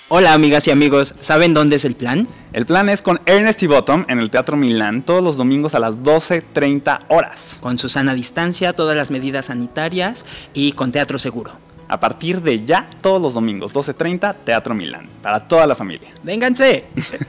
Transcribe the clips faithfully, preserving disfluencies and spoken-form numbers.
Hola amigas y amigos, ¿saben dónde es el plan? El plan es con Ernest y Bottom en el Teatro Milán todos los domingos a las doce treinta horas. Con su sana distancia, todas las medidas sanitarias y con teatro seguro. A partir de ya, todos los domingos, doce treinta, Teatro Milán, para toda la familia. ¡Vénganse!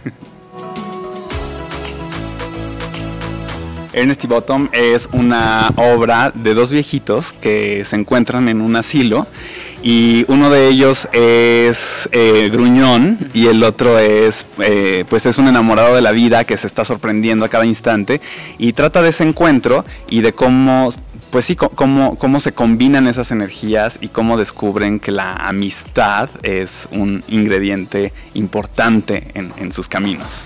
Ernest y Bottom es una obra de dos viejitos que se encuentran en un asilo y uno de ellos es eh, gruñón y el otro es eh, pues es un enamorado de la vida que se está sorprendiendo a cada instante y trata de ese encuentro y de cómo pues sí cómo, cómo se combinan esas energías y cómo descubren que la amistad es un ingrediente importante en, en sus caminos.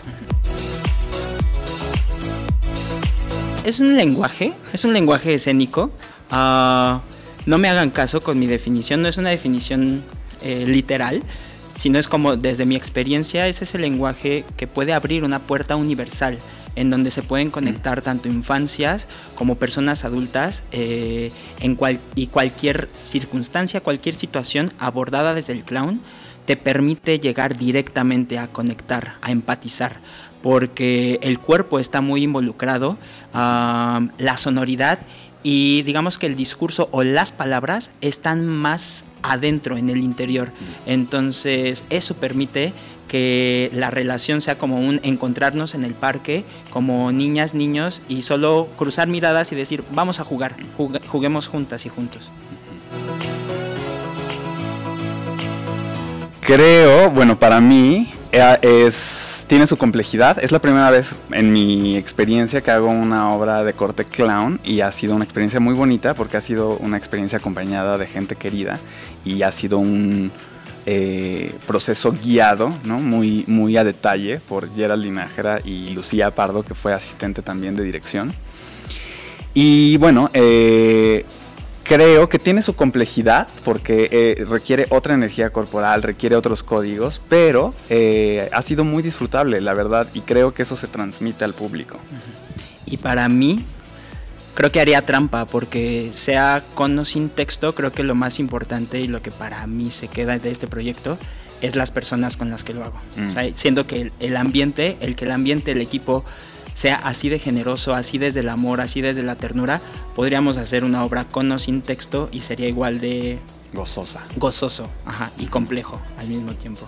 Es un lenguaje, es un lenguaje escénico. Uh, no me hagan caso con mi definición, no es una definición eh, literal, sino es como desde mi experiencia es ese lenguaje que puede abrir una puerta universal en donde se pueden conectar tanto infancias como personas adultas eh, en cual, y cualquier circunstancia, cualquier situación abordada desde el clown te permite llegar directamente a conectar, a empatizar, porque el cuerpo está muy involucrado, uh, la sonoridad y digamos que el discurso o las palabras están más adentro, en el interior. Entonces eso permite que la relación sea como un encontrarnos en el parque, como niñas, niños, y solo cruzar miradas y decir, vamos a jugar, juguemos juntas y juntos. Creo, bueno, para mí es, tiene su complejidad. Es la primera vez en mi experiencia que hago una obra de corte clown y ha sido una experiencia muy bonita porque ha sido una experiencia acompañada de gente querida y ha sido un eh, proceso guiado, ¿no? muy, muy a detalle por Geraldine Nájera y Lucía Pardo, que fue asistente también de dirección. Y bueno, eh, creo que tiene su complejidad porque eh, requiere otra energía corporal, requiere otros códigos, pero eh, ha sido muy disfrutable, la verdad, y creo que eso se transmite al público. Y para mí, creo que haría trampa porque sea con o sin texto, creo que lo más importante y lo que para mí se queda de este proyecto es las personas con las que lo hago. Mm. O sea, siendo que el, el ambiente, el que el ambiente, el equipo sea así de generoso, así desde el amor, así desde la ternura, podríamos hacer una obra con o sin texto y sería igual de gozosa, gozoso, ajá, y complejo al mismo tiempo.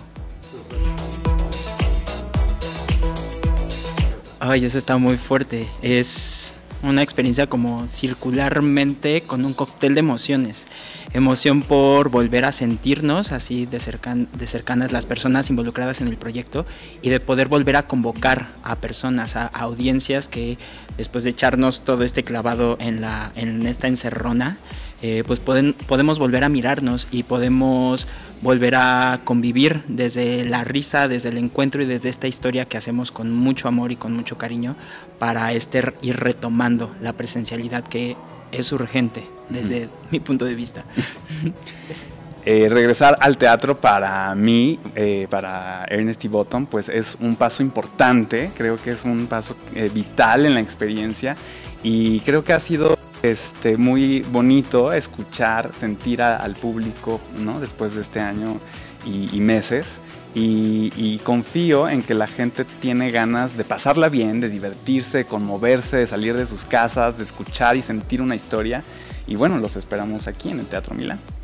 Ay, eso está muy fuerte. Es una experiencia como circularmente con un cóctel de emociones. Emoción por volver a sentirnos así de, cercan, de cercanas las personas involucradas en el proyecto y de poder volver a convocar a personas, a, a audiencias que después de echarnos todo este clavado en, la, en esta encerrona, eh, pues pueden, podemos volver a mirarnos y podemos volver a convivir desde la risa, desde el encuentro y desde esta historia que hacemos con mucho amor y con mucho cariño para este, ir retomando la presencialidad que es urgente desde mm. mi punto de vista. Eh, regresar al teatro para mí, eh, para Ernest y Bottom, pues es un paso importante, creo que es un paso eh, vital en la experiencia y creo que ha sido este, muy bonito escuchar, sentir a, al público, ¿no? Después de este año y, y meses. Y, y confío en que la gente tiene ganas de pasarla bien, de divertirse, de conmoverse, de salir de sus casas, de escuchar y sentir una historia. Y bueno, los esperamos aquí en el Teatro Milán.